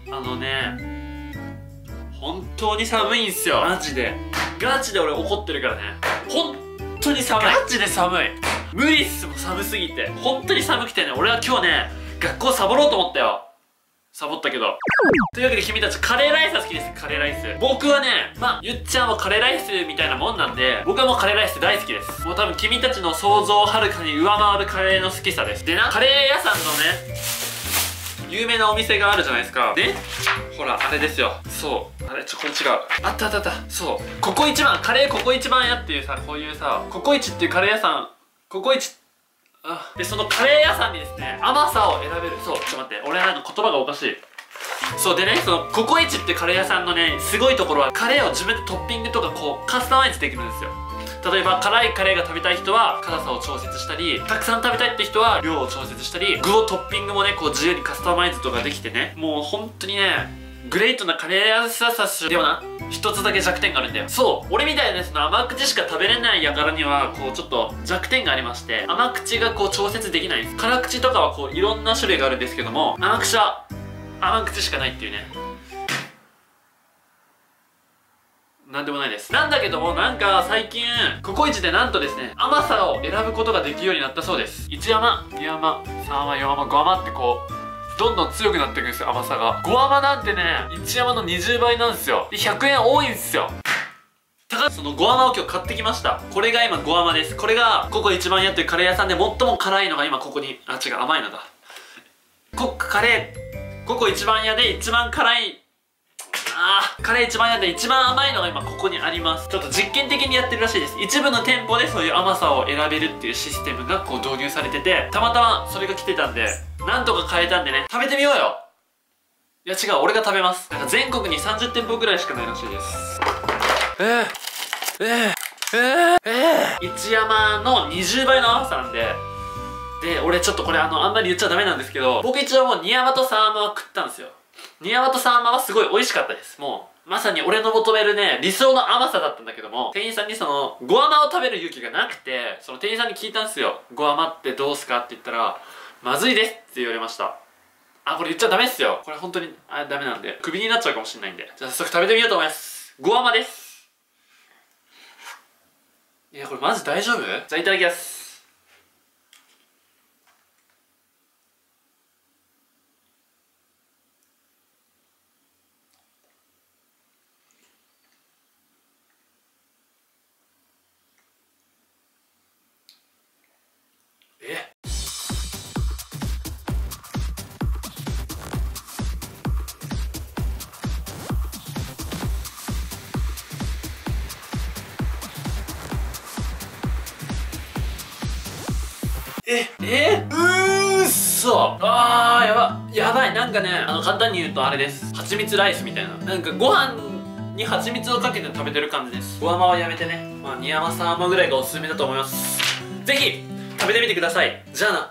本当に寒いんすよ。マジでガチで俺怒ってるからね。本当に寒い。ガチで寒い。無理っすもん、寒すぎて。本当に寒くてね、俺は今日ね学校サボろうと思ったよ。サボったけど。というわけで君たち、カレーライスは好きです。カレーライス。僕はね、ゆっちゃんはカレーライスみたいなもんなんで、僕はもうカレーライス大好きです。もう多分君たちの想像をはるかに上回るカレーの好きさです。でな、カレー屋さんのね、有名なお店があるじゃないですか。で、ほら、あれですよ。そう。あれ、これ違う。あったあったあった。そう。ココイチ番、カレーココイチ番屋っていうさ、こういうさ、ココイチっていうカレー屋さん、ココイチ、で、そのカレー屋さんにですね、甘さを選べる。そう、ちょっと待って。俺なんか言葉がおかしい。そうでね、そのココイチってカレー屋さんのね、すごいところは、カレーを自分でトッピングとかこう、カスタマイズできるんですよ。例えば、辛いカレーが食べたい人は辛さを調節したり、たくさん食べたいって人は量を調節したり、具をトッピングもね、こう自由にカスタマイズとかできてね、もう本当にね、グレートなカレー屋さんでもな、一つだけ弱点があるんだよ。そう、俺みたいなその甘口しか食べれない輩にはこうちょっと弱点がありまして、甘口がこう調節できないんです。辛口とかはこういろんな種類があるんですけども、甘口は甘口しかないっていうね。なんでもないです。なんだけども、なんか最近ココイチでなんとですね、甘さを選ぶことができるようになったそうです。1甘、2甘、3甘、4甘、5甘ってこうどんどん強くなっていくんですよ、甘さが。5甘なんてね、1甘の20倍なんですよ。で、100円多いんですよ。その5甘を今日買ってきました。これが今5甘です。これがココ一番屋っていうカレー屋さんで最も辛いのが今ここに、違う、甘いのだ。ココ一番屋で一番辛い、カレー一番屋で一番甘いのが今ここにあります。ちょっと実験的にやってるらしいです。一部の店舗でそういう甘さを選べるっていうシステムがこう導入されてて、たまたまそれが来てたんで、なんとか買えたんでね、食べてみようよ。いや違う、俺が食べます。なんか全国に30店舗ぐらいしかないらしいです。一山の20倍の甘さなんで、俺ちょっとこれあんまり言っちゃダメなんですけど、僕一応もう2山と3山は食ったんですよ。2山と3山はすごい美味しかったです。もうまさに俺の求めるね、理想の甘さだったんだけども、店員さんにその5甘を食べる勇気がなくて、その店員さんに聞いたんですよ。5甘ってどうすかって言ったら、まずいですって言われました。これ言っちゃダメっすよ。これ本当にダメなんで、クビになっちゃうかもしれないんで。じゃあ早速食べてみようと思います。5甘です。いや、これマジ大丈夫？じゃあいただきます。うーっそやばい。なんかね、簡単に言うとあれです。蜂蜜ライスみたいな。なんかご飯に蜂蜜をかけて食べてる感じです。5甘はやめてね。2甘3甘ぐらいがおすすめだと思います。ぜひ食べてみてください。じゃあな。